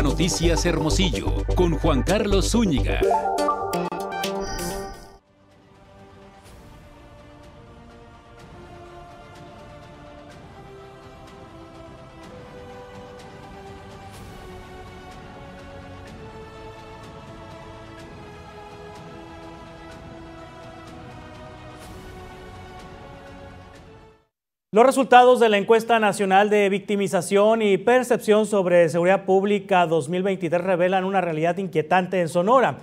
Noticias Hermosillo, con Juan Carlos Zúñiga. Los resultados de la encuesta nacional de victimización y percepción sobre seguridad pública 2023 revelan una realidad inquietante en Sonora.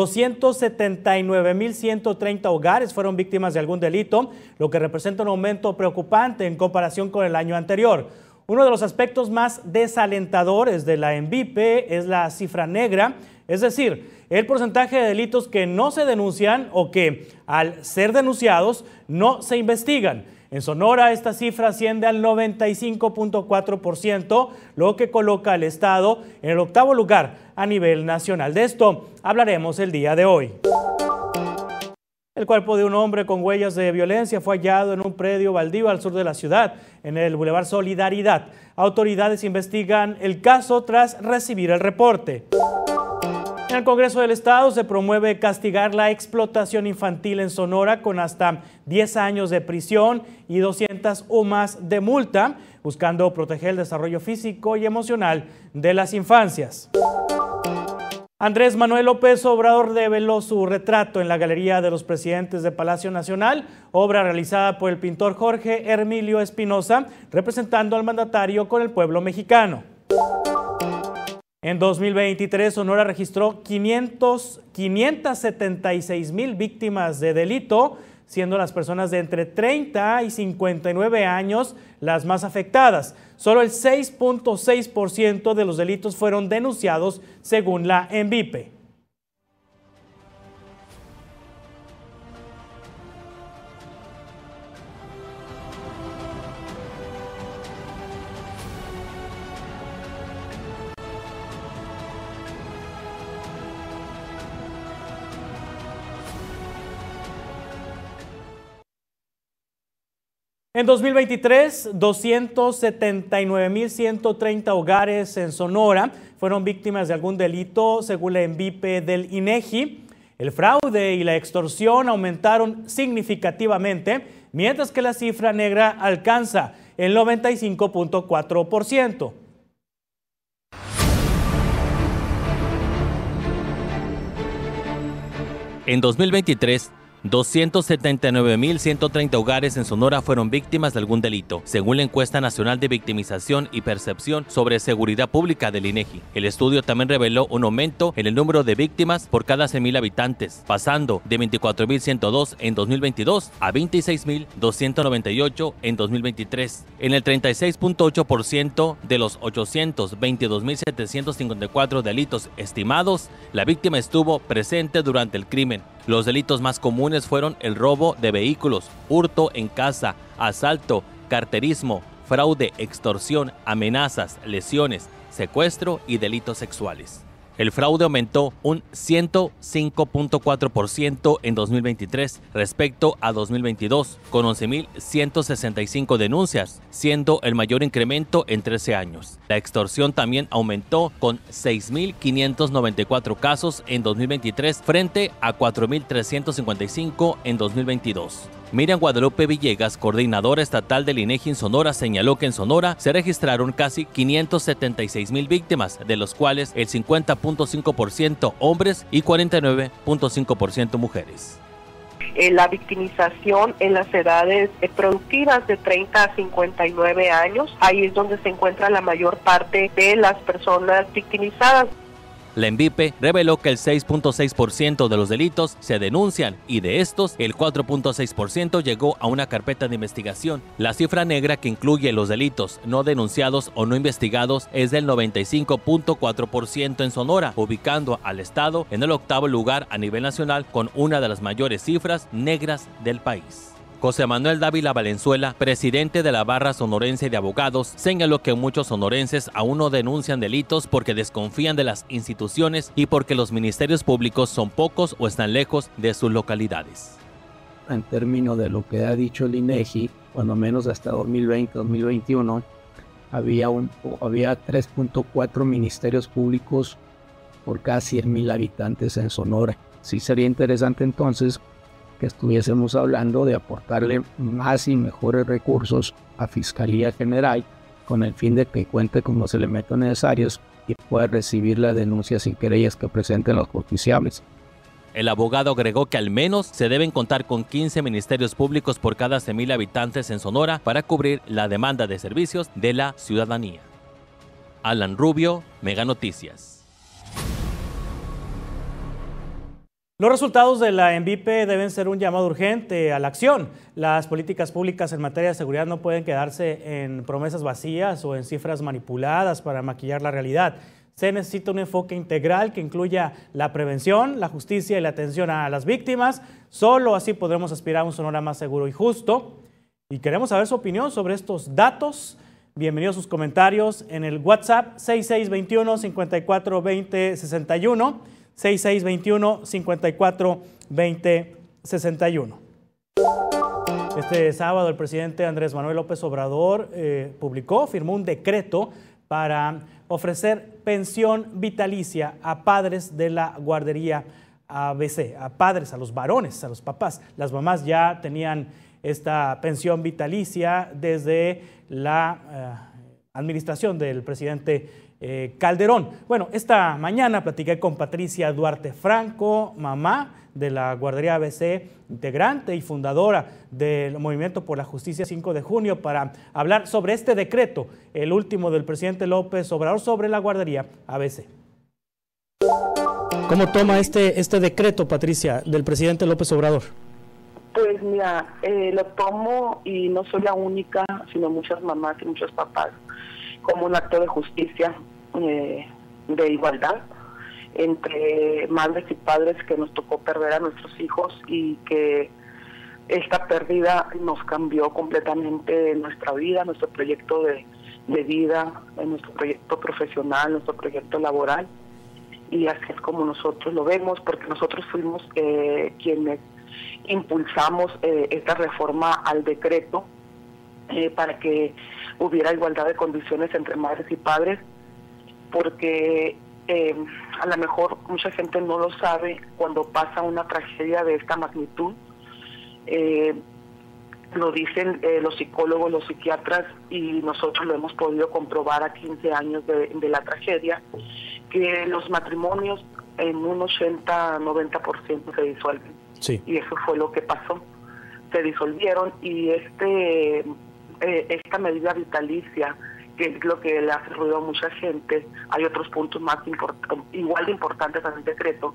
279,130 hogares fueron víctimas de algún delito, lo que representa un aumento preocupante en comparación con el año anterior. Uno de los aspectos más desalentadores de la ENVIPE es la cifra negra, es decir, el porcentaje de delitos que no se denuncian o que, al ser denunciados, no se investigan. En Sonora, esta cifra asciende al 95.4%, lo que coloca al Estado en el 8º lugar a nivel nacional. De esto hablaremos el día de hoy. El cuerpo de un hombre con huellas de violencia fue hallado en un predio baldío al sur de la ciudad, en el Boulevard Solidaridad. Autoridades investigan el caso tras recibir el reporte. En el Congreso del Estado se promueve castigar la explotación infantil en Sonora con hasta 10 años de prisión y 200 UMAS de multa, buscando proteger el desarrollo físico y emocional de las infancias. Andrés Manuel López Obrador develó su retrato en la Galería de los Presidentes de Palacio Nacional, obra realizada por el pintor Jorge Hermilio Espinosa, representando al mandatario con el pueblo mexicano. En 2023, Sonora registró 576,000 víctimas de delito, siendo las personas de entre 30 y 59 años las más afectadas. Solo el 6.6% de los delitos fueron denunciados según la ENVIPE. En 2023, 279,130 hogares en Sonora fueron víctimas de algún delito, según la ENVIPE del INEGI. El fraude y la extorsión aumentaron significativamente, mientras que la cifra negra alcanza el 95.4%. En 2023, 279,130 hogares en Sonora fueron víctimas de algún delito, según la encuesta nacional de victimización y percepción sobre seguridad pública del INEGI. El estudio también reveló un aumento en el número de víctimas por cada 100,000 habitantes, pasando de 24,102 en 2022 a 26,298 en 2023. En el 36.8% de los 822,754 delitos estimados, la víctima estuvo presente durante el crimen. Los delitos más comunes fueron el robo de vehículos, hurto en casa, asalto, carterismo, fraude, extorsión, amenazas, lesiones, secuestro y delitos sexuales. El fraude aumentó un 105.4% en 2023 respecto a 2022, con 11,165 denuncias, siendo el mayor incremento en 13 años. La extorsión también aumentó con 6,594 casos en 2023 frente a 4,355 en 2022. Miriam Guadalupe Villegas, coordinadora estatal del INEGI en Sonora, señaló que en Sonora se registraron casi 576,000 víctimas, de los cuales el 50.5% hombres y 49.5% mujeres. La victimización en las edades productivas de 30 a 59 años, ahí es donde se encuentra la mayor parte de las personas victimizadas. La ENVIPE reveló que el 6.6% de los delitos se denuncian y de estos el 4.6% llegó a una carpeta de investigación. La cifra negra, que incluye los delitos no denunciados o no investigados, es del 95.4% en Sonora, ubicando al estado en el 8º lugar a nivel nacional con una de las mayores cifras negras del país. José Manuel Dávila Valenzuela, presidente de la Barra Sonorense de Abogados, señaló que muchos sonorenses aún no denuncian delitos porque desconfían de las instituciones y porque los ministerios públicos son pocos o están lejos de sus localidades. En términos de lo que ha dicho el INEGI, cuando menos hasta 2020-2021, había 3.4 ministerios públicos por cada 100,000 habitantes en Sonora. Sí sería interesante entonces que estuviésemos hablando de aportarle más y mejores recursos a Fiscalía General con el fin de que cuente con los elementos necesarios y pueda recibir las denuncias y querellas que presenten los justiciables. El abogado agregó que al menos se deben contar con 15 ministerios públicos por cada 100,000 habitantes en Sonora para cubrir la demanda de servicios de la ciudadanía. Alan Rubio, Mega Noticias. Los resultados de la ENVIPE deben ser un llamado urgente a la acción. Las políticas públicas en materia de seguridad no pueden quedarse en promesas vacías o en cifras manipuladas para maquillar la realidad. Se necesita un enfoque integral que incluya la prevención, la justicia y la atención a las víctimas. Solo así podremos aspirar a un Sonora más seguro y justo. Y queremos saber su opinión sobre estos datos. Bienvenidos sus comentarios en el WhatsApp 6621-542061. 6621-542061. Este sábado el presidente Andrés Manuel López Obrador firmó un decreto para ofrecer pensión vitalicia a padres de la guardería ABC, a padres, a los varones, a los papás. Las mamás ya tenían esta pensión vitalicia desde la administración del presidente Calderón. Bueno, esta mañana platiqué con Patricia Duarte Franco, mamá de la guardería ABC, integrante y fundadora del Movimiento por la Justicia 5 de junio, para hablar sobre este decreto, el último del presidente López Obrador sobre la guardería ABC. ¿Cómo toma este decreto, Patricia, del presidente López Obrador? Pues mira, lo tomo, y no soy la única, sino muchas mamás y muchos papás, como un acto de justicia, de igualdad entre madres y padres que nos tocó perder a nuestros hijos, y que esta pérdida nos cambió completamente nuestra vida, nuestro proyecto de vida, nuestro proyecto profesional, nuestro proyecto laboral, y así es como nosotros lo vemos, porque nosotros fuimos quienes impulsamos esta reforma al decreto para que hubiera igualdad de condiciones entre madres y padres, porque a lo mejor mucha gente no lo sabe. Cuando pasa una tragedia de esta magnitud, lo dicen los psicólogos, los psiquiatras, y nosotros lo hemos podido comprobar a 15 años de la tragedia, que los matrimonios en un 80-90% se disuelven. Sí. Y eso fue lo que pasó. Se disolvieron, y esta medida vitalicia, que es lo que le hace ruido a mucha gente, hay otros puntos más igual de importantes en el decreto,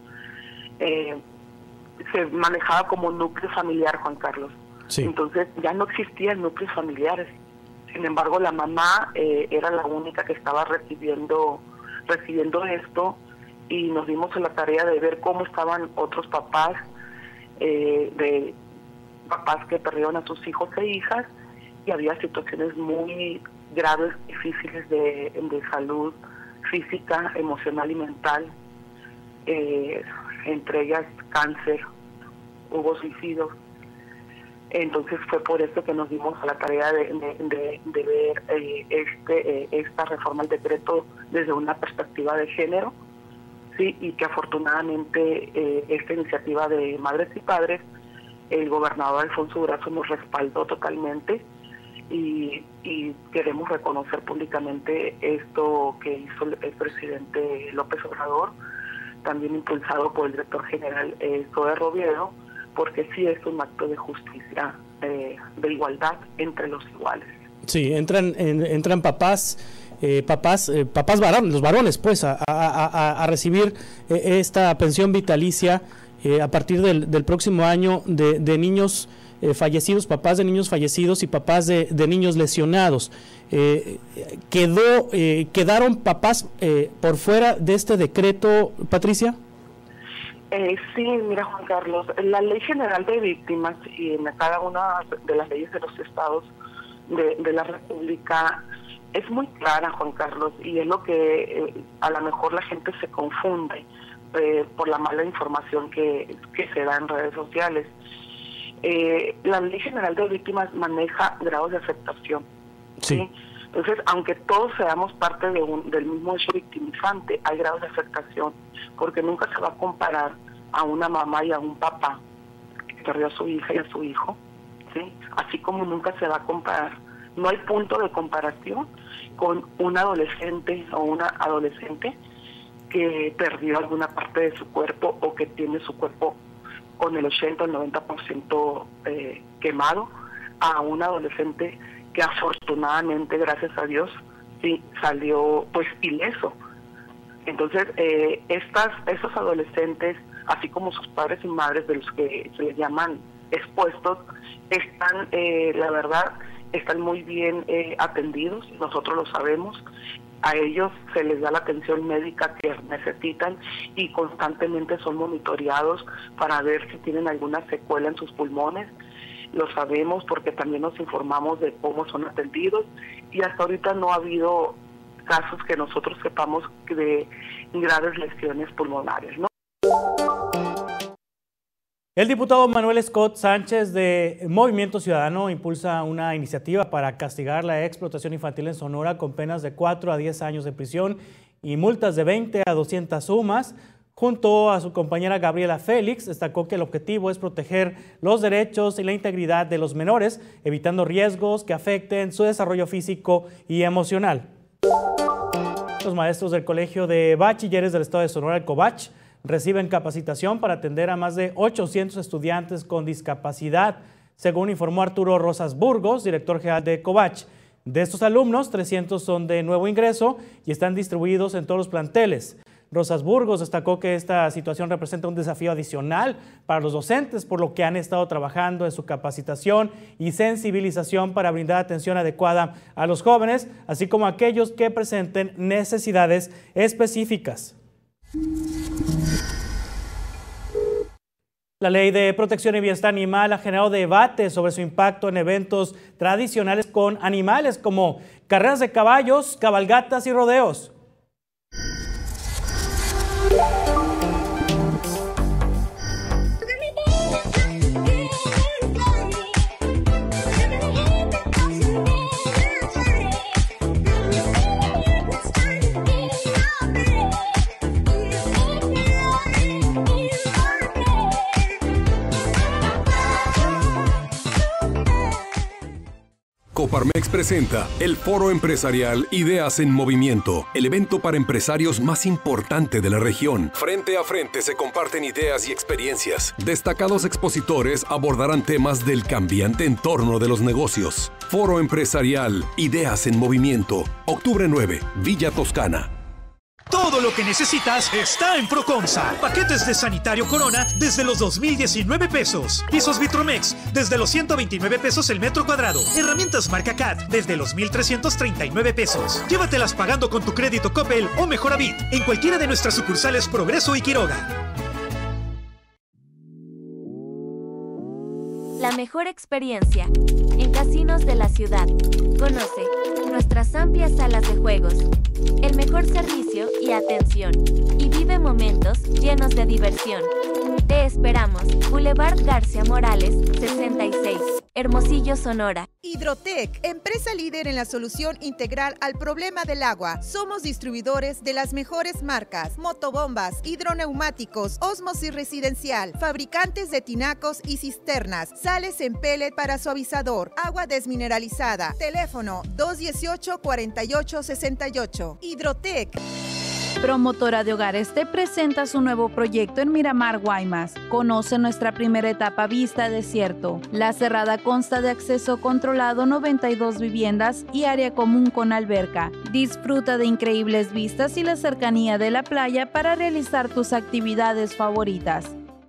se manejaba como núcleo familiar, Juan Carlos. Sí. Entonces ya no existían núcleos familiares. Sin embargo, la mamá era la única que estaba recibiendo esto, y nos dimos a la tarea de ver cómo estaban otros papás, de papás que perdieron a sus hijos e hijas, y había situaciones muy graves, difíciles de salud física, emocional y mental, entre ellas cáncer, hubo suicidios. Entonces fue por eso que nos dimos a la tarea de ver esta reforma al decreto desde una perspectiva de género, sí, y que afortunadamente esta iniciativa de madres y padres, el gobernador Alfonso Durazo nos respaldó totalmente, y queremos reconocer públicamente esto que hizo el presidente López Obrador, también impulsado por el director general Zoe Robledo, porque sí es un acto de justicia, de igualdad entre los iguales. Sí, entran papás varones, los varones, pues, a recibir esta pensión vitalicia a partir del próximo año de niños fallecidos, papás de niños fallecidos y papás de niños lesionados. ¿Quedaron papás por fuera de este decreto, Patricia? Sí, mira, Juan Carlos, la Ley General de Víctimas, y en cada una de las leyes de los estados de la República, es muy clara, Juan Carlos, y es lo que a lo mejor la gente se confunde por la mala información que se da en redes sociales. La Ley General de Víctimas maneja grados de aceptación. Sí. Entonces, aunque todos seamos parte del mismo hecho victimizante, hay grados de afectación, porque nunca se va a comparar a una mamá y a un papá que perdió a su hija y a su hijo, ¿sí? Así como nunca se va a comparar. No hay punto de comparación con un adolescente o una adolescente que perdió alguna parte de su cuerpo o que tiene su cuerpo con el 80 o el 90% quemado, a un adolescente que afortunadamente, gracias a Dios, sí salió pues ileso. Entonces, estos adolescentes, así como sus padres y madres, de los que se les llaman expuestos, están, la verdad, están muy bien atendidos, nosotros lo sabemos. A ellos se les da la atención médica que necesitan y constantemente son monitoreados para ver si tienen alguna secuela en sus pulmones. Lo sabemos porque también nos informamos de cómo son atendidos y hasta ahorita no ha habido casos que nosotros sepamos de graves lesiones pulmonares, ¿no? El diputado Manuel Scott Sánchez de Movimiento Ciudadano impulsa una iniciativa para castigar la explotación infantil en Sonora con penas de 4 a 10 años de prisión y multas de 20 a 200 sumas. Junto a su compañera Gabriela Félix, destacó que el objetivo es proteger los derechos y la integridad de los menores, evitando riesgos que afecten su desarrollo físico y emocional. Los maestros del Colegio de Bachilleres del Estado de Sonora, el COBACH, reciben capacitación para atender a más de 800 estudiantes con discapacidad, según informó Arturo Rosas Burgos, director general de COBACH. De estos alumnos, 300 son de nuevo ingreso y están distribuidos en todos los planteles. Rosas Burgos destacó que esta situación representa un desafío adicional para los docentes, por lo que han estado trabajando en su capacitación y sensibilización para brindar atención adecuada a los jóvenes, así como a aquellos que presenten necesidades específicas. La Ley de Protección y Bienestar Animal ha generado debate sobre su impacto en eventos tradicionales con animales como carreras de caballos, cabalgatas y rodeos. Coparmex presenta el Foro Empresarial Ideas en Movimiento, el evento para empresarios más importante de la región. Frente a frente se comparten ideas y experiencias. Destacados expositores abordarán temas del cambiante entorno de los negocios. Foro Empresarial Ideas en Movimiento, octubre 9, Villa Toscana. Todo lo que necesitas está en Procomsa. Paquetes de sanitario Corona desde los 2,019 pesos. Pisos Vitromex desde los 129 pesos el metro cuadrado. Herramientas marca CAT desde los 1,339 pesos. Llévatelas pagando con tu crédito Coppel o Mejoravit en cualquiera de nuestras sucursales Progreso y Quiroga. La mejor experiencia en casinos de la ciudad. Conoce nuestras amplias salas de juegos, el mejor servicio y atención, y vive momentos llenos de diversión. Te esperamos, Boulevard García Morales, 66, Hermosillo, Sonora. Hidrotec, empresa líder en la solución integral al problema del agua. Somos distribuidores de las mejores marcas: motobombas, hidroneumáticos, ósmosis residencial, fabricantes de tinacos y cisternas, sales en pellet para suavizador, agua desmineralizada. Teléfono 218-4868. Hidrotec. Promotora de Hogares te presenta su nuevo proyecto en Miramar, Guaymas. Conoce nuestra primera etapa Vista Desierto. La cerrada consta de acceso controlado, 92 viviendas y área común con alberca. Disfruta de increíbles vistas y la cercanía de la playa para realizar tus actividades favoritas.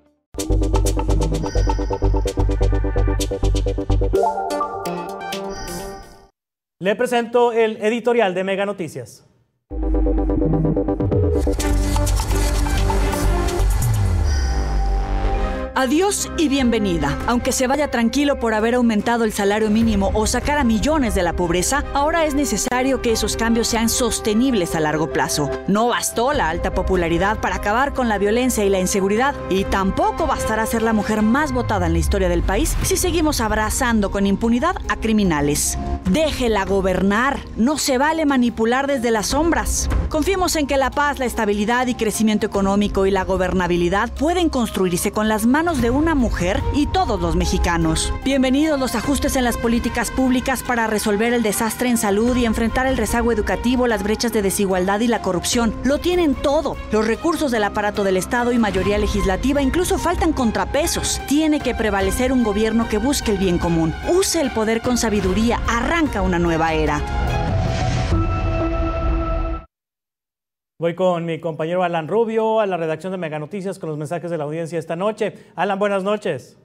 Le presento el editorial de Mega Noticias. Adiós y bienvenida. Aunque se vaya tranquilo por haber aumentado el salario mínimo o sacar a millones de la pobreza, ahora es necesario que esos cambios sean sostenibles a largo plazo. No bastó la alta popularidad para acabar con la violencia y la inseguridad, y tampoco bastará ser la mujer más votada en la historia del país si seguimos abrazando con impunidad a criminales. Déjela gobernar. No se vale manipular desde las sombras. Confiemos en que la paz, la estabilidad y crecimiento económico y la gobernabilidad pueden construirse con las manos de una mujer y todos los mexicanos. Bienvenidos los ajustes en las políticas públicas para resolver el desastre en salud y enfrentar el rezago educativo, las brechas de desigualdad y la corrupción. Lo tienen todo. Los recursos del aparato del Estado y mayoría legislativa, incluso faltan contrapesos. Tiene que prevalecer un gobierno que busque el bien común. Use el poder con sabiduría. Arranca una nueva era. Voy con mi compañero Alan Rubio a la redacción de Mega Noticias con los mensajes de la audiencia esta noche. Alan, buenas noches.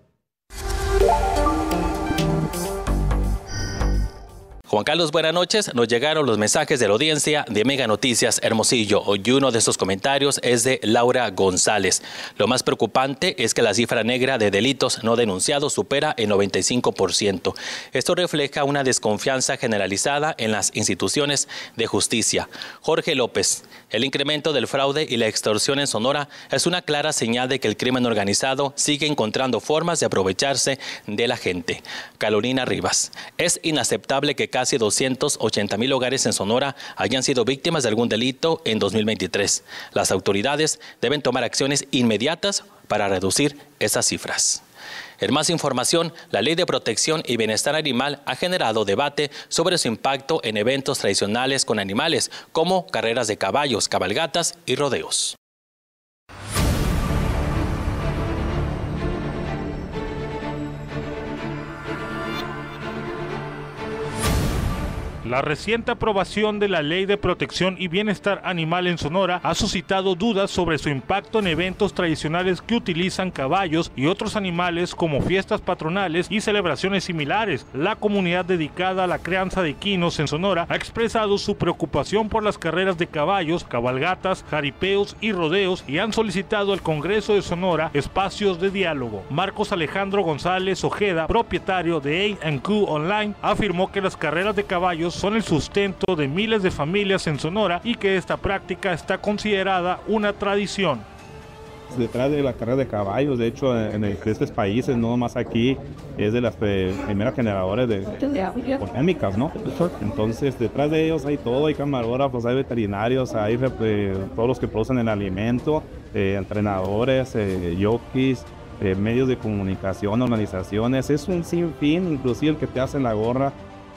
Juan Carlos, buenas noches. Nos llegaron los mensajes de la audiencia de Mega Noticias Hermosillo. Hoy uno de estos comentarios es de Laura González. Lo más preocupante es que la cifra negra de delitos no denunciados supera el 95%. Esto refleja una desconfianza generalizada en las instituciones de justicia. Jorge López, el incremento del fraude y la extorsión en Sonora es una clara señal de que el crimen organizado sigue encontrando formas de aprovecharse de la gente. Carolina Rivas, es inaceptable que casi 280,000 hogares en Sonora hayan sido víctimas de algún delito en 2023. Las autoridades deben tomar acciones inmediatas para reducir esas cifras. En más información, la Ley de Protección y Bienestar Animal ha generado debate sobre su impacto en eventos tradicionales con animales, como carreras de caballos, cabalgatas y rodeos. La reciente aprobación de la Ley de Protección y Bienestar Animal en Sonora ha suscitado dudas sobre su impacto en eventos tradicionales que utilizan caballos y otros animales como fiestas patronales y celebraciones similares. La comunidad dedicada a la crianza de equinos en Sonora ha expresado su preocupación por las carreras de caballos, cabalgatas, jaripeos y rodeos y han solicitado al Congreso de Sonora espacios de diálogo. Marcos Alejandro González Ojeda, propietario de A&Q Online, afirmó que las carreras de caballos son el sustento de miles de familias en Sonora y que esta práctica está considerada una tradición. Detrás de la carrera de caballos, de hecho en estos países, no más aquí, es de las primeras generadoras de polémicas, ¿no? Entonces detrás de ellos hay todo, hay camarógrafos, hay veterinarios, hay todos los que producen el alimento, entrenadores, jockeys, medios de comunicación, organizaciones, es un sinfín, inclusive el que te hacen la gorra.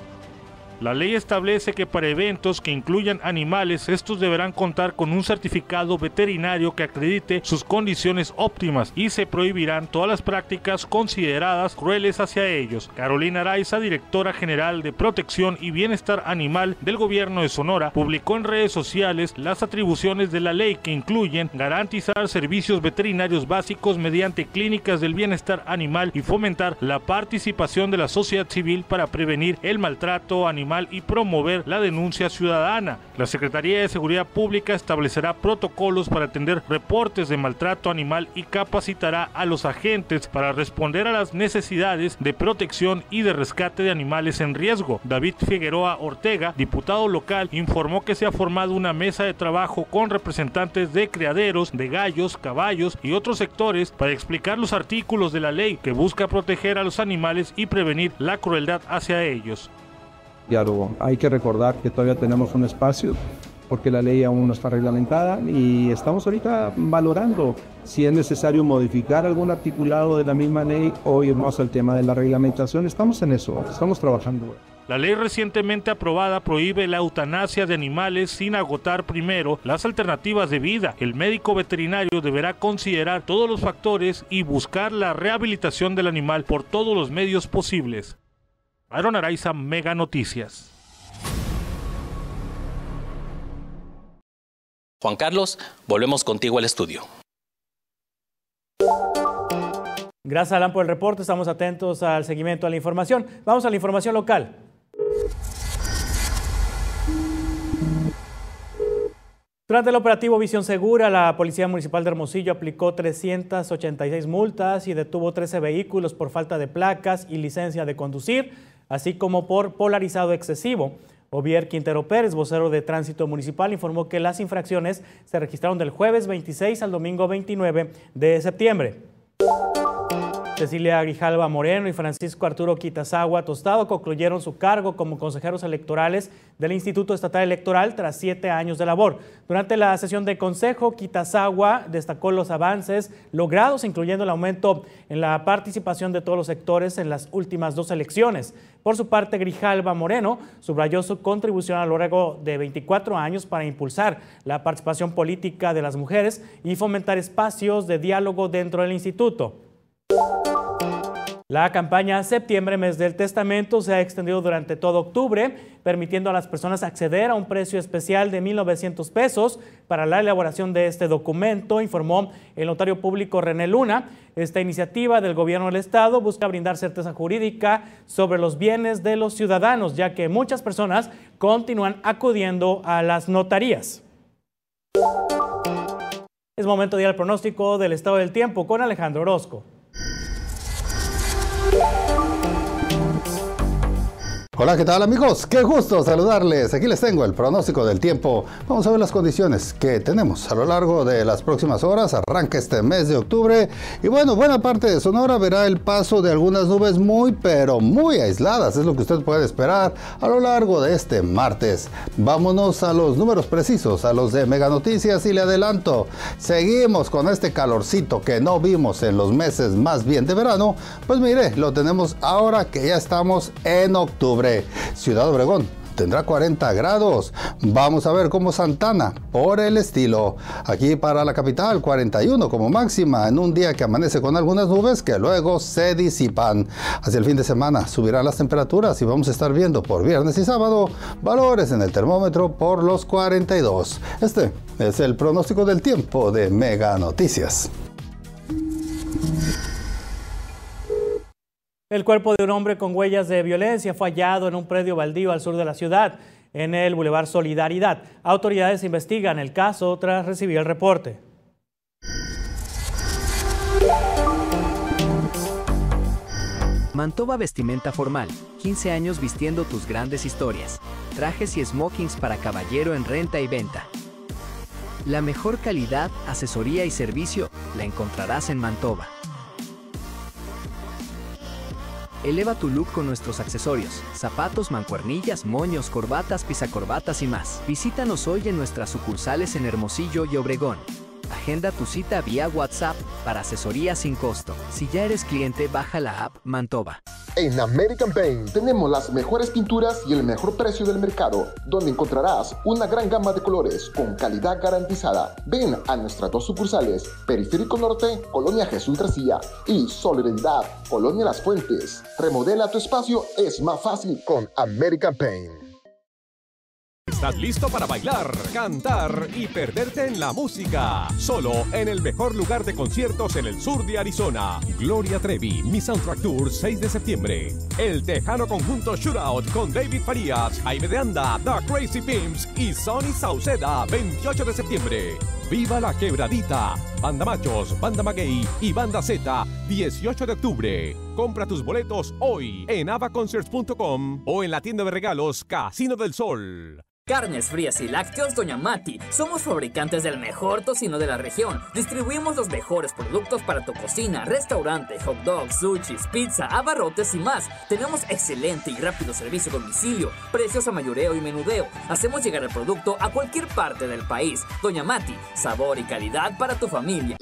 La ley establece que para eventos que incluyan animales, estos deberán contar con un certificado veterinario que acredite sus condiciones óptimas y se prohibirán todas las prácticas consideradas crueles hacia ellos. Carolina Araiza, directora general de Protección y Bienestar Animal del Gobierno de Sonora, publicó en redes sociales las atribuciones de la ley que incluyen garantizar servicios veterinarios básicos mediante clínicas del bienestar animal y fomentar la participación de la sociedad civil para prevenir el maltrato animal y promover la denuncia ciudadana. La Secretaría de Seguridad Pública establecerá protocolos para atender reportes de maltrato animal y capacitará a los agentes para responder a las necesidades de protección y de rescate de animales en riesgo. David Figueroa Ortega, diputado local, informó que se ha formado una mesa de trabajo con representantes de criaderos, de gallos, caballos y otros sectores para explicar los artículos de la ley que busca proteger a los animales y prevenir la crueldad hacia ellos. Diálogo. Hay que recordar que todavía tenemos un espacio porque la ley aún no está reglamentada y estamos ahorita valorando si es necesario modificar algún articulado de la misma ley o irnos al tema de la reglamentación. Estamos en eso, estamos trabajando. La ley recientemente aprobada prohíbe la eutanasia de animales sin agotar primero las alternativas de vida. El médico veterinario deberá considerar todos los factores y buscar la rehabilitación del animal por todos los medios posibles. Aaron Araiza, Mega Noticias. Juan Carlos, volvemos contigo al estudio. Gracias, Alan, por el reporte. Estamos atentos al seguimiento a la información. Vamos a la información local. Durante el operativo Visión Segura, la Policía Municipal de Hermosillo aplicó 386 multas y detuvo 13 vehículos por falta de placas y licencia de conducir, así como por polarizado excesivo. Ovier Quintero Pérez, vocero de Tránsito Municipal, informó que las infracciones se registraron del jueves 26 al domingo 29 de septiembre. Cecilia Grijalva Moreno y Francisco Arturo Quitazagua Tostado concluyeron su cargo como consejeros electorales del Instituto Estatal Electoral tras 7 años de labor. Durante la sesión de consejo, Quitazagua destacó los avances logrados, incluyendo el aumento en la participación de todos los sectores en las últimas 2 elecciones. Por su parte, Grijalva Moreno subrayó su contribución a lo largo de 24 años para impulsar la participación política de las mujeres y fomentar espacios de diálogo dentro del instituto. La campaña Septiembre, Mes del Testamento, se ha extendido durante todo octubre, permitiendo a las personas acceder a un precio especial de 1,900 pesos para la elaboración de este documento, informó el notario público René Luna. Esta iniciativa del gobierno del estado busca brindar certeza jurídica sobre los bienes de los ciudadanos, ya que muchas personas continúan acudiendo a las notarías. Es momento de ir al pronóstico del estado del tiempo con Alejandro Orozco. Hola, ¿qué tal amigos? Qué gusto saludarles. Aquí les tengo el pronóstico del tiempo. Vamos a ver las condiciones que tenemos a lo largo de las próximas horas. Arranca este mes de octubre y bueno, buena parte de Sonora verá el paso de algunas nubes pero muy aisladas. Es lo que usted puede esperar a lo largo de este martes. Vámonos a los números precisos, a los de Mega Noticias, y le adelanto, seguimos con este calorcito que no vimos en los meses más bien de verano. Pues mire, lo tenemos ahora que ya estamos en octubre. Ciudad Obregón tendrá 40 grados. Vamos a ver cómo Santana, por el estilo. Aquí para la capital, 41 como máxima, en un día que amanece con algunas nubes que luego se disipan. Hacia el fin de semana subirán las temperaturas y vamos a estar viendo por viernes y sábado valores en el termómetro por los 42. Este es el pronóstico del tiempo de Mega Noticias. El cuerpo de un hombre con huellas de violencia fue hallado en un predio baldío al sur de la ciudad, en el Boulevard Solidaridad. Autoridades investigan el caso tras recibir el reporte. Mantoba Vestimenta Formal, 15 años vistiendo tus grandes historias. Trajes y smokings para caballero en renta y venta. La mejor calidad, asesoría y servicio la encontrarás en Mantoba. Eleva tu look con nuestros accesorios, zapatos, mancuernillas, moños, corbatas, pisacorbatas y más. Visítanos hoy en nuestras sucursales en Hermosillo y Obregón. Agenda tu cita vía WhatsApp para asesoría sin costo. Si ya eres cliente, baja la app Mantoba. En American Paint tenemos las mejores pinturas y el mejor precio del mercado, donde encontrarás una gran gama de colores con calidad garantizada. Ven a nuestras 2 sucursales, Periférico Norte, Colonia Jesús García, y Solidaridad, Colonia Las Fuentes. Remodela tu espacio, es más fácil con American Paint. ¿Estás listo para bailar, cantar y perderte en la música? Solo en el mejor lugar de conciertos en el sur de Arizona. Gloria Trevi, Mi Soundtrack Tour, 6 de septiembre. El Tejano Conjunto Shootout con David Farías, Jaime de Anda, The Crazy Pimps y Sonny Sauceda, 28 de septiembre. Viva la Quebradita, Banda Machos, Banda Maguey y Banda Z, 18 de octubre. Compra tus boletos hoy en avaconcerts.com o en la tienda de regalos Casino del Sol. Carnes frías y lácteos Doña Mati. Somos fabricantes del mejor tocino de la región. Distribuimos los mejores productos para tu cocina, restaurante, hot dogs, sushis, pizza, abarrotes y más. Tenemos excelente y rápido servicio a domicilio, precios a mayoreo y menudeo. Hacemos llegar el producto a cualquier parte del país. Doña Mati, sabor y calidad para tu familia.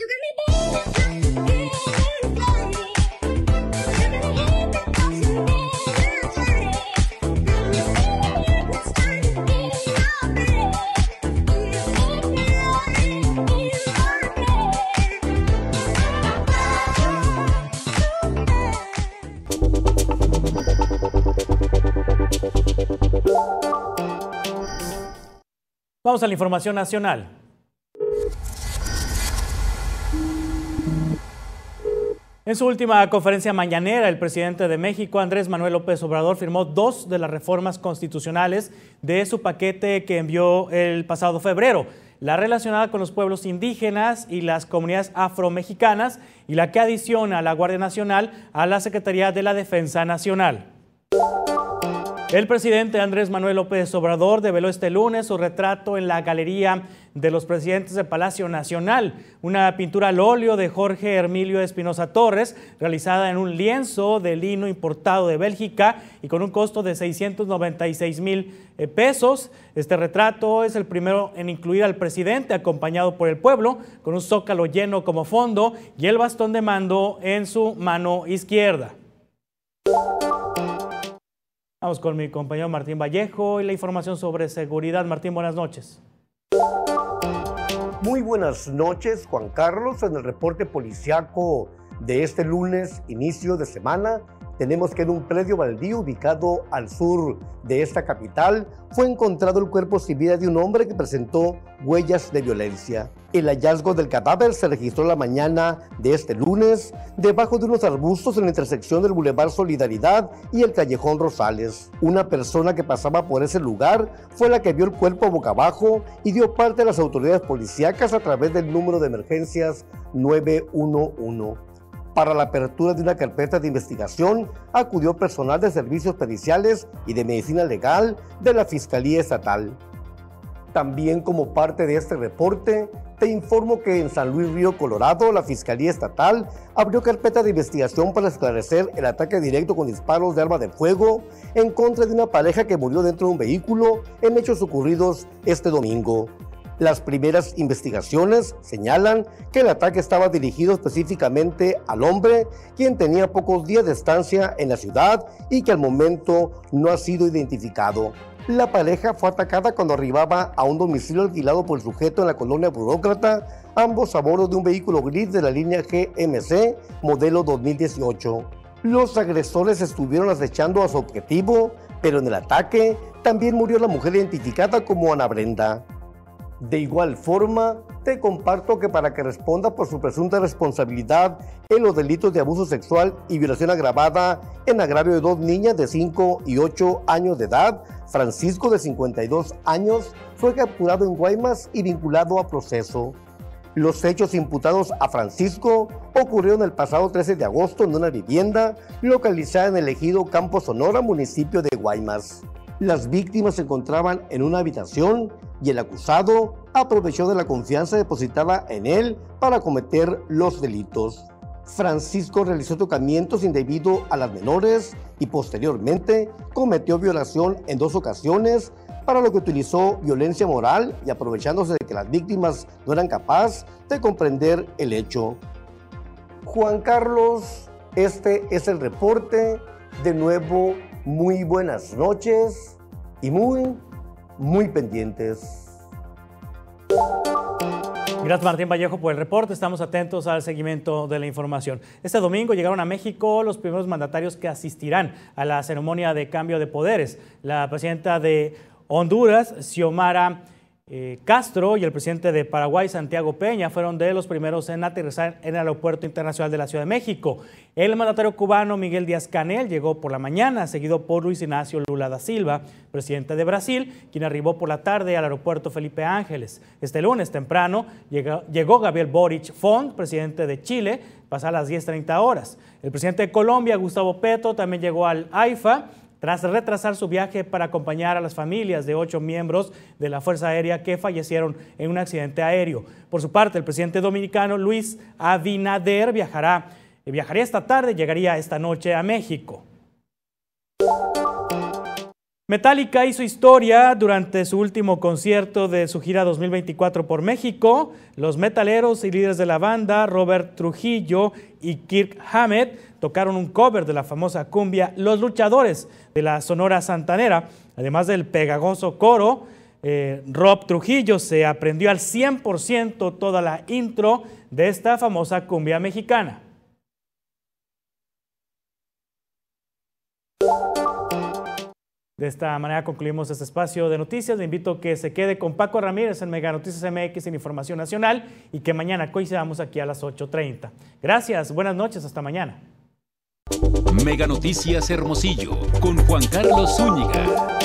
Vamos a la información nacional. En su última conferencia mañanera, el presidente de México, Andrés Manuel López Obrador, firmó 2 de las reformas constitucionales de su paquete que envió el pasado febrero, la relacionada con los pueblos indígenas y las comunidades afromexicanas y la que adiciona a la Guardia Nacional a la Secretaría de la Defensa Nacional. El presidente Andrés Manuel López Obrador develó este lunes su retrato en la Galería de los Presidentes del Palacio Nacional, una pintura al óleo de Jorge Hermilio Espinosa Torres, realizada en un lienzo de lino importado de Bélgica y con un costo de 696,000 pesos. Este retrato es el primero en incluir al presidente acompañado por el pueblo, con un zócalo lleno como fondo y el bastón de mando en su mano izquierda. Vamos con mi compañero Martín Vallejo y la información sobre seguridad. Martín, buenas noches. Muy buenas noches, Juan Carlos. En el reporte policiaco de este lunes, inicio de semana, tenemos que en un predio baldío ubicado al sur de esta capital fue encontrado el cuerpo sin vida de un hombre que presentó huellas de violencia. El hallazgo del cadáver se registró la mañana de este lunes debajo de unos arbustos en la intersección del Boulevard Solidaridad y el Callejón Rosales. Una persona que pasaba por ese lugar fue la que vio el cuerpo boca abajo y dio parte a las autoridades policíacas a través del número de emergencias 911. Para la apertura de una carpeta de investigación, acudió personal de servicios periciales y de medicina legal de la Fiscalía Estatal. También como parte de este reporte, te informo que en San Luis Río Colorado, la Fiscalía Estatal abrió carpeta de investigación para esclarecer el ataque directo con disparos de arma de fuego en contra de una pareja que murió dentro de un vehículo en hechos ocurridos este domingo. Las primeras investigaciones señalan que el ataque estaba dirigido específicamente al hombre, quien tenía pocos días de estancia en la ciudad y que al momento no ha sido identificado. La pareja fue atacada cuando arribaba a un domicilio alquilado por el sujeto en la colonia Burócrata, ambos a bordo de un vehículo gris de la línea GMC, modelo 2018. Los agresores estuvieron acechando a su objetivo, pero en el ataque también murió la mujer identificada como Ana Brenda. De igual forma, te comparto que para que responda por su presunta responsabilidad en los delitos de abuso sexual y violación agravada en agravio de dos niñas de 5 y 8 años de edad, Francisco, de 52 años, fue capturado en Guaymas y vinculado a proceso. Los hechos imputados a Francisco ocurrieron el pasado 13 de agosto en una vivienda localizada en el ejido Campo Sonora, municipio de Guaymas. Las víctimas se encontraban en una habitación y el acusado aprovechó de la confianza depositada en él para cometer los delitos. Francisco realizó tocamientos indebidos a las menores y posteriormente cometió violación en 2 ocasiones, para lo que utilizó violencia moral y aprovechándose de que las víctimas no eran capaces de comprender el hecho. Juan Carlos, este es el reporte. De nuevo, muy buenas noches y muy pendientes. Gracias, Martín Vallejo, por el reporte. Estamos atentos al seguimiento de la información. Este domingo llegaron a México los primeros mandatarios que asistirán a la ceremonia de cambio de poderes. La presidenta de Honduras, Xiomara Castro, y el presidente de Paraguay, Santiago Peña, fueron de los primeros en aterrizar en el Aeropuerto Internacional de la Ciudad de México. El mandatario cubano Miguel Díaz-Canel llegó por la mañana, seguido por Luis Ignacio Lula da Silva, presidente de Brasil, quien arribó por la tarde al Aeropuerto Felipe Ángeles. Este lunes temprano llegó Gabriel Boric Font, presidente de Chile, pasadas las 10:30 horas. El presidente de Colombia, Gustavo Petro, también llegó al AIFA, tras retrasar su viaje para acompañar a las familias de 8 miembros de la Fuerza Aérea que fallecieron en un accidente aéreo. Por su parte, el presidente dominicano Luis Abinader viajaría esta tarde y llegaría esta noche a México. Metallica hizo historia durante su último concierto de su gira 2024 por México. Los metaleros y líderes de la banda, Robert Trujillo y Kirk Hammett, tocaron un cover de la famosa cumbia Los Luchadores de la Sonora Santanera. Además del pegajoso coro, Rob Trujillo se aprendió al 100% toda la intro de esta famosa cumbia mexicana. De esta manera concluimos este espacio de noticias. Le invito a que se quede con Paco Ramírez en Mega Noticias MX en Información Nacional y que mañana coincidamos aquí a las 8:30. Gracias, buenas noches, hasta mañana. Mega Noticias Hermosillo con Juan Carlos Zúñiga.